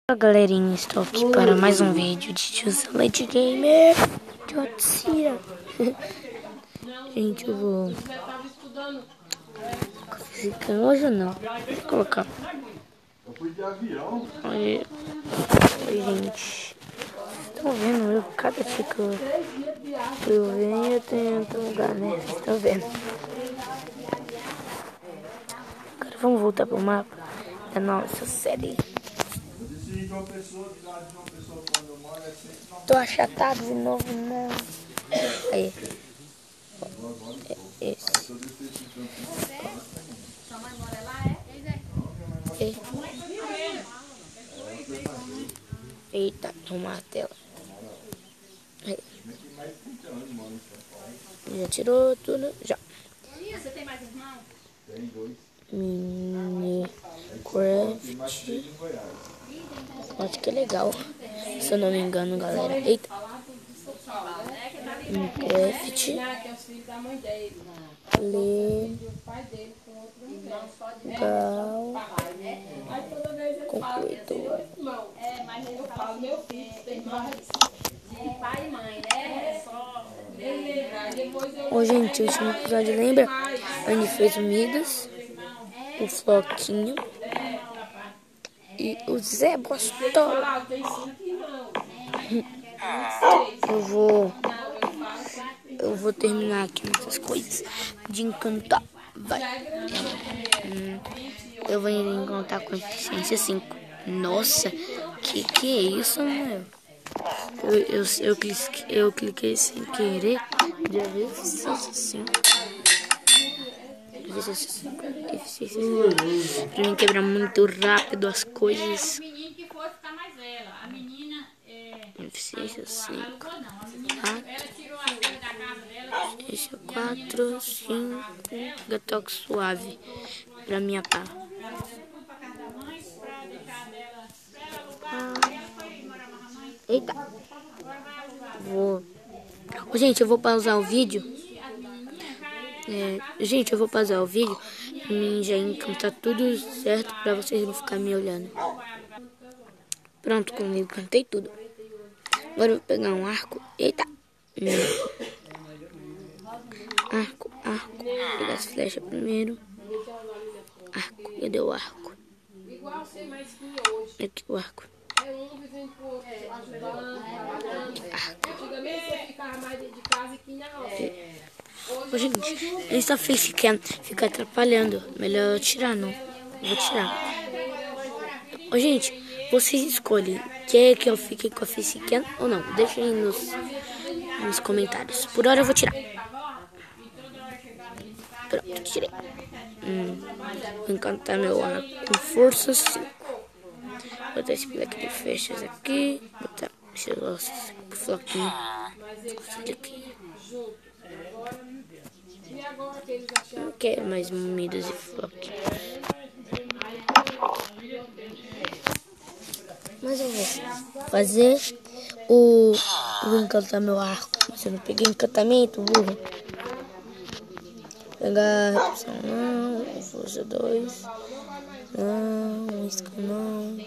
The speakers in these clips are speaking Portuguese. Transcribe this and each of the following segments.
Olá galerinha, estou aqui para mais um vídeo de Tiozelete Gamer. Jotira. Gente, eu vou ficar hoje ou não? Vou colocar. Oi, gente. Estão vendo eu? Cada dia que eu venho eu tenho outro lugar, né? Vocês estão vendo? Agora vamos voltar pro mapa da nossa série. Tô achatado de novo, não. Aí. Esse. Eita, arrumar a tela. Aí. Já tirou tudo? Já. Você tem mais irmão? Tem 2. Minecraft. Acho que é legal. Se eu não me engano, galera. Eita. Minecraft. Legal. Concluído. Mas eu falo, meu filho tem mais de pai e mãe, né? É só. Ô, gente, o último episódio, lembra? A gente fez o Midas, o Floquinho e o Zé Bostola. Eu vou terminar aqui nessas coisas de encantar. Vai. Eu vou encantar com eficiência 5. Nossa, que é isso, meu? Eu cliquei sem querer. De eficiência 5. Eficiência 5. Eficiência 5. Pra mim quebrar muito rápido as coisas. Eficiência 5. 4, 5. Gatoque suave. Pra minha pá. Eita. Gente, eu vou pausar o vídeo. Gente, eu vou pausar o vídeo. Pra mim já encantar tudo certo. Pra vocês não ficarem me olhando. Pronto, comigo cantei tudo. Agora eu vou pegar um arco. Eita. Arco. Vou pegar as flechas primeiro. Arco. Cadê o arco? Aqui o arco. Ô, gente, essa facecam fica atrapalhando. Melhor eu tirar, não. Vou tirar. Ô, gente, vocês escolhem. Quer que eu fique com a facecam ou não? Deixa aí nos comentários. Por hora eu vou tirar. Pronto, tirei. Vou encantar meu arco com força 5. Botar esse black de flechas aqui. Botar esses ossos pro floquinho. Aqui. Não quero mais Midas e flock. Mas eu vou fazer vou encantar meu arco. Mas eu não peguei encantamento, burro. Pegar repulsão não, força 2. Não, isca não.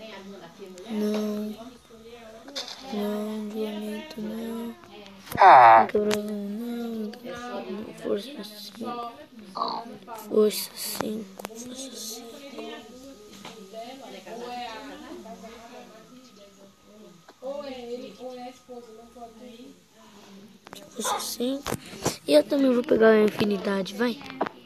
Não, diamento não. Não, força 5. Força 5. Força 5. E eu também vou pegar a infinidade, vai.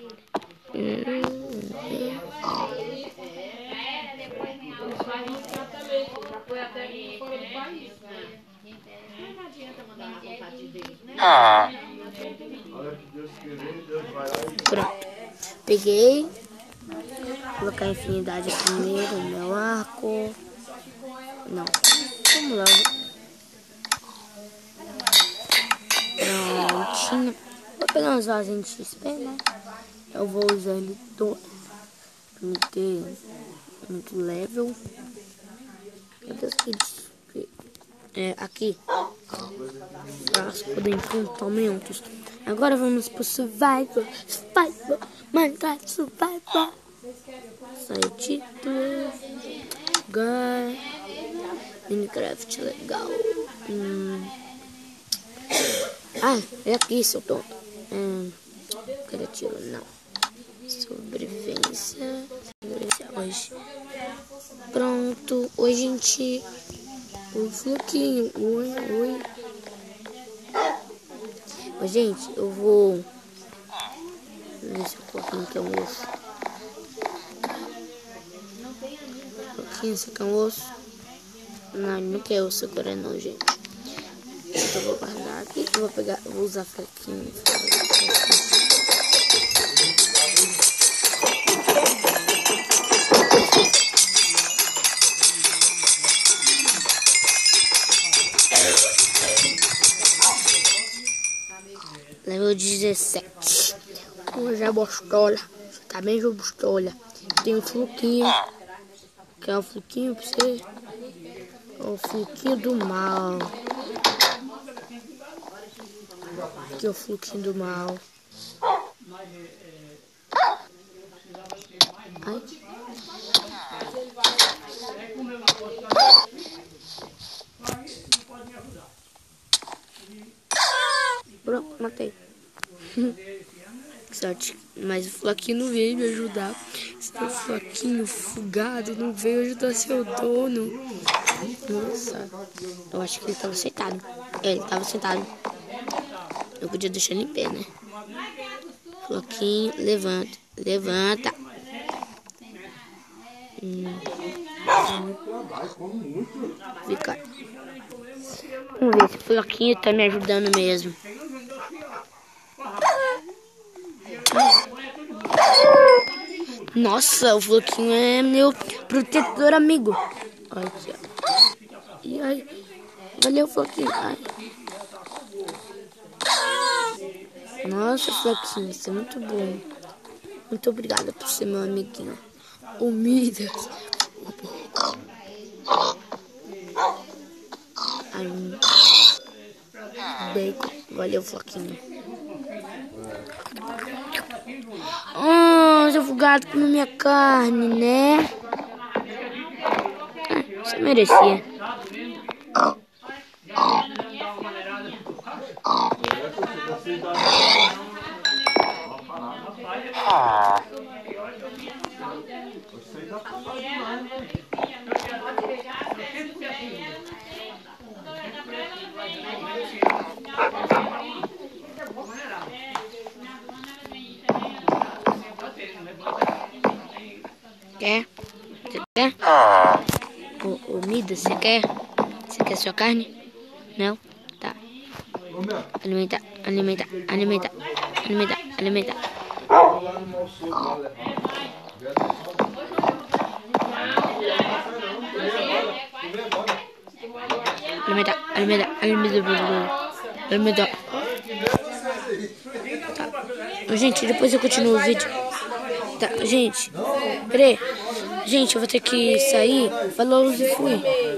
Pronto. Peguei. Vou colocar a infinidade primeiro no meu arco. Não. Vamos logo. Prontinho. Vou pegar uns vasinhos de XP, né? Eu vou usar ele todo. Pra me ter muito level. Cadê os kits? Aqui. Frasco de encantamentos. Agora vamos pro Survival. Minecraft Survival. Sai título. Minecraft legal. Ah, é aqui, seu tonto. Criativo, não. Sobrevivência hoje. Pronto. Oi, gente. Oi, Floquinho. Oi. Oi, gente, eu vou ver se o Floquinho quer um osso. Floquinho, você quer um osso? Não, ele não quer osso agora não, gente. Então eu vou guardar aqui. Eu vou usar Floquinho. Level 17. Hoje é bostola. Você tá bem, João Bostola? Tem um Floquinho. Quer um Floquinho pra você? O Floquinho do mal. Aqui é o Floquinho do mal. Ai. Pronto, matei. Sorte. Mas o Floquinho não veio me ajudar. Seu Floquinho fugado não veio ajudar seu dono. Nossa. Eu acho que ele tava sentado. Ele tava sentado. Eu podia deixar ele em pé, né? Floquinho, levanta. Levanta. Fica. Vamos ver se o Floquinho tá me ajudando mesmo. Nossa, o Floquinho é meu protetor amigo. Olha aqui, ó. E aí, valeu, Floquinho. Ai. Nossa, Floquinho, você é muito bom. Muito obrigada por ser meu amiguinho. O Midas. Bacon. Valeu, Floquinho. Seu fugado comeu minha carne, né? Você merecia. Quer? Você quer? Ô Midas, você quer? Você quer sua carne? Não? Tá. Alimenta. Alimenta. Alimenta. Tá. Gente, depois eu continuo o vídeo. Tá, gente. Peraí. Gente, eu vou ter que sair. Falou e fui.